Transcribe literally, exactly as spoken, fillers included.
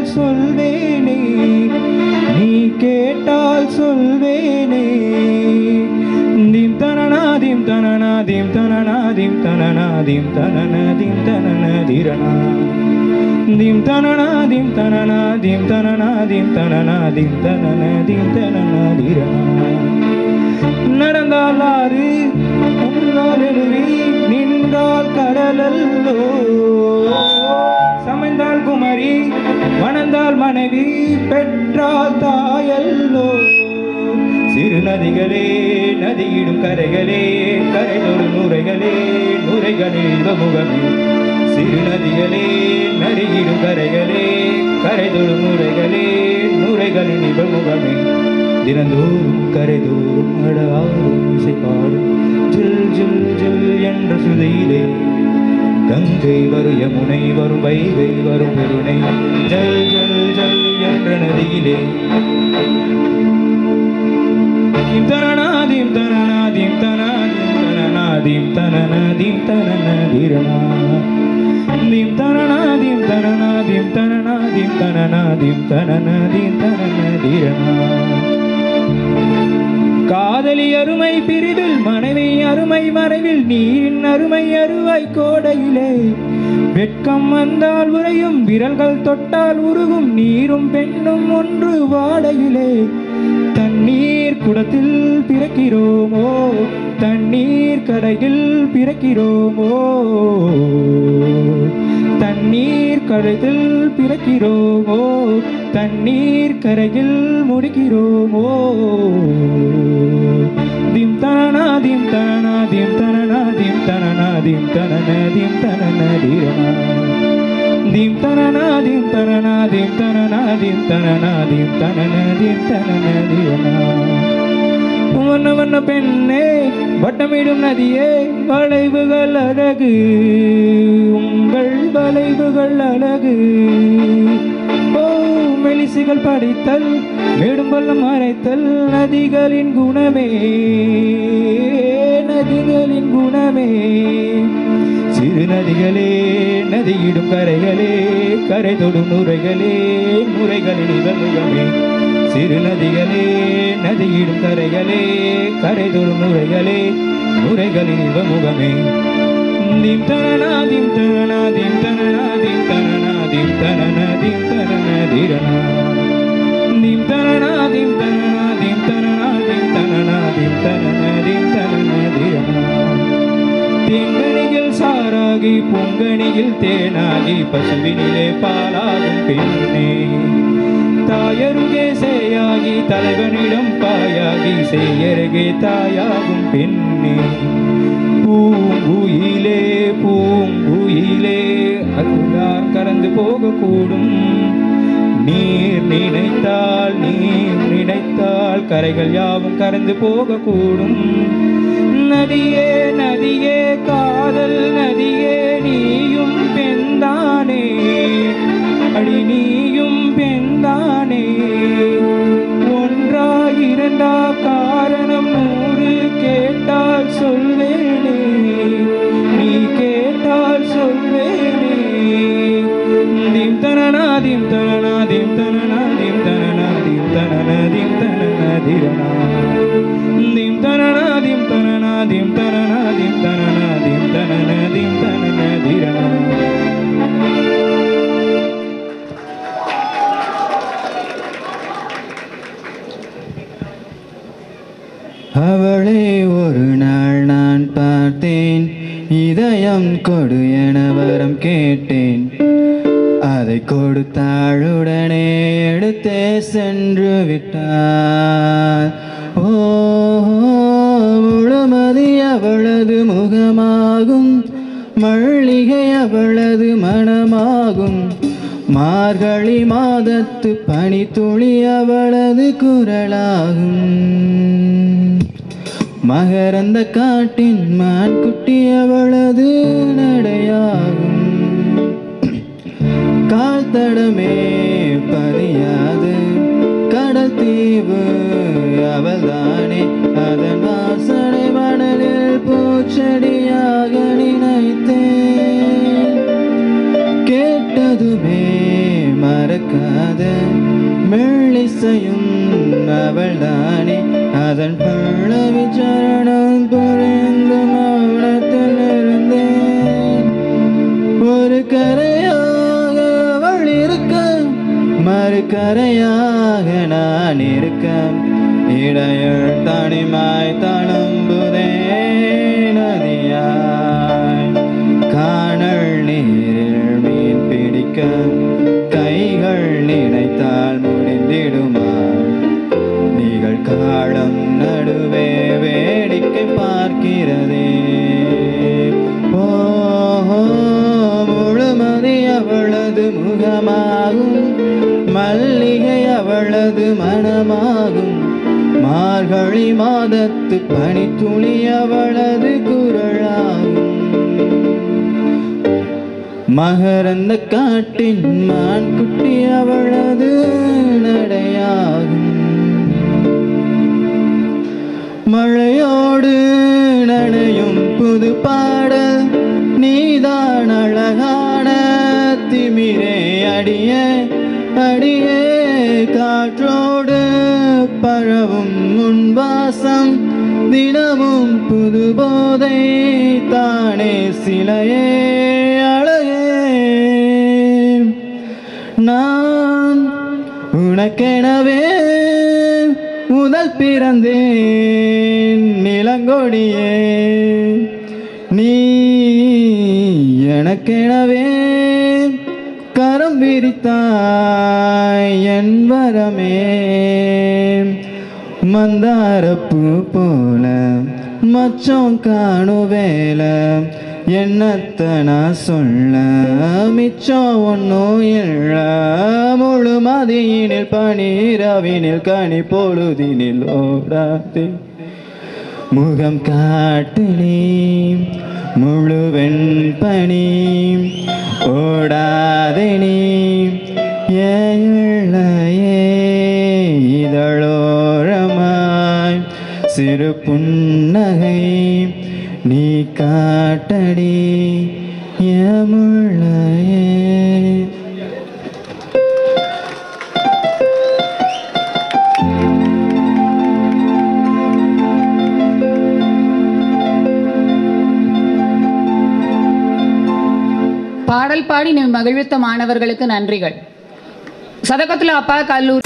கேட்டால் சொல்வேனே, நீ கேட்டால் சொல்வேனே. தீம் தனநாதீம் தனநாதீம் தனநாதீம் தனநாதீம் தனநாதீம் தனநதிரணா. தீம் தனநாதீம் தனநாதீம் தனநாதீம் தனநாதீம் தனநதீம் தனநதிரணா. நடந்தால் ஆறு உன்னால் எழுவி நின்றால் கடலல்லோ, சமைந்தால் குமரி வணந்தால் மனைவி பெற்றால் தாயல்லோ. சிறு நதிகளே நதியிடும் கரைகளே கரைதொடும் நுரைகளே நுரைகளில் முகமே. சிறு நதிகளே நதியிடும் கரைகளே கரைதொடும் நுரைகளே நுரைகளின் முகமே. தினந்தோறும் கரைதோறும் அடாரும் இசைப்பாடும் ஜில் ஜில் ஜில் என்ற சுதையிலே. கங்கை வரும் யமுனை வரும் வைகை வரும் பெருனை ஜல் ஜல் ஜல் என்ற நதியிலே. தனநாதீம் தனநாதீம் தனநாதீம் தனநாதீம் தனநாதீம் தனநதிரணா. தீம் தனநாதீம் தனநாதீம் தனநாதீம் தனநாதீம் தனநாதீம் தனநதிரணா. காதலி அருமை பிரிவில் மனைவி அருமை மறைவில் நீரின் அருமை அருவாய் கோடையிலே. வெட்கம் வந்தால் உறையும் விரல்கள் தொட்டால் உருகும் நீரும் பெண்ணும் ஒன்று வாடையிலே. தண்ணீர் குடத்தில் பிறக்கிறோமோ தண்ணீர் கரையில் பிறக்கிறோமோ, தண்ணீர் கரையில் பிறக்கிறோமோ தண்ணீர் கரையில் முடிக்கிறோமோ. தீம் தனநாதீம் தனநாதீம் தனநாதீம் தனநாதீம் தனநதீம் தனநதிரணா. தீம் தனநாதீம் தனநாதீம் தனநாதீம் தனநாதீம் தனநதீம் தனநதிரணா. வண்ண வண்ண பெண்ணே வட்டமிடும் நதியே வளைவுகள் அழகு உங்கள் வளைவுகள் அழகு. ஓ மெலிசுகள் படித்தல் மேடும் பள்ளம் மறைத்தல் நதிகளின் குணமே நதிகளின் குணமே. சிறு நதிகளே நதியிடும் கரைகளே கரை தொடும் நுரைகளே நுரைகளின் இவமுகமே. சிறு நதிகளே நதியிடும் கரைகளே கரை தொடும் நுரைகளே நுரைகளின் இவமுகமே. தீம் தனநாதீம் தனநாதீம் தனநாதீம் தனநாதீம் தனநாதீம் தனநதிரணா. தீம் தனநாதீம் தனநாதீம் தனநாதீம் தனநாதீம் தனநதீம் தனநதிரணா. தேங்கனியில் சாராகி பொங்கனியில் தேனாகி பசுவினிலே பாலாகும் பெண்ணே. தாயருகே சேயாகி தலைவனிடம் பாயாகி செய்யருகே தாயாகும் பெண்ணே. பூங்குயிலே பூங்குயிலே அருளார் கறந்து போகக்கூடும். நீர் நினைத்தால் நீர் நினைத்தால் கரைகள் யாவும் கறந்து போகக்கூடும். நதியே நதியே காதல் நதியே நீயும் பெண்தானே அடி நீயும் பெண்தானே. ஒன்றா இரண்டா காரணம் நூறு கேட்டால் சொல்வேனே நீ கேட்டால் சொல்வேனே. தீம் தனநாதீம் தனநாதீம் தனநாதீம் தனநாதீம் தனநதீம் தனநதிரணா. தீம் தனநாதீம் தனநாதீம் தனநாதீம் தனநாதீம் தனநதீம் தனநதிரணா. அவளை ஒரு நாள் நான் பார்த்தேன், இதயம் கொடு என வரம் கேட்டேன். அதை கொடுத்தாளுடனே எடுத்தே சென்று விட்டார். ஓ முழுமதி அவளது முகமாகும், மல்லிகை அவளது மனமாகும். மார்கழி மாதத்து பனித்துளி அவளது குரலாகும். மகரந்த காட்டின் மான் குட்டி அவளது நடையாகும். கால் தடமே பதியாது கடல் தீவு அவள்தானே. அதன் வாசனை மணலில் பூச்செடியாக நினைத்தேன். கேட்டதுமே மர மறக்காது மெல்லிசையும் அவள்தானே அதன் பல்லவி சரணம் புரிந்து மௌனத்தில் இருந்தேன் ஒரு கரையாக அவள் இருக்க மறு கரையாக நான் இருக்க இடையள் தனிமாய் தழும்புதே நதியாய் காணல் நீரில் மீன் பிடிக்க கைகள் நினைத்தால் முடிந்திடுமா நீங்கள் காலம் நடுவே வேடிக்கை பார்க்கிறதே ஓஹோ முழுமதி அவளது முகமாகும் மல்லிகை அவளது மனமாகும் மார்கழி மாதத்து பனித்துளி அவளது குரலாகும் மகரந்த காட்டின் மான் குட்டி அவளது நடையாகும் மழையோடு நனையும் புது பாடல் நீதான் அழகான திமிரே அடியே அடியே காற்றோடு பரவும் முன்வாசம் தினமும் புது போதை தானே சிலையே அழகே நான் உனக்கெனவே முதல் பிறந்தேன் நிலங்கொடியே நீ எனக்கெனவே கரம் விரித்தாய் என் வரமே மந்தாரப்பூ போல மச்சம் காணு வேல என்னத்த நான் சொல்ல மிச்சம் ஒன்றும் இல்ல முழு மதியினில் பனிரவினில் கனி பொழுதினில் ஓடாதே முகம் காட்டு நீ முழுவெண் பனி ஓடாதே நீ ஏழையே இதழோரமாய் சிறு புன்னகை நீ காட்டடி ஏமுள்ளையே பாடல் பாடி மகிழ்வித்த மாணவர்களுக்கு நன்றிகள். சதகத்துல் அப்பா கல்லூரி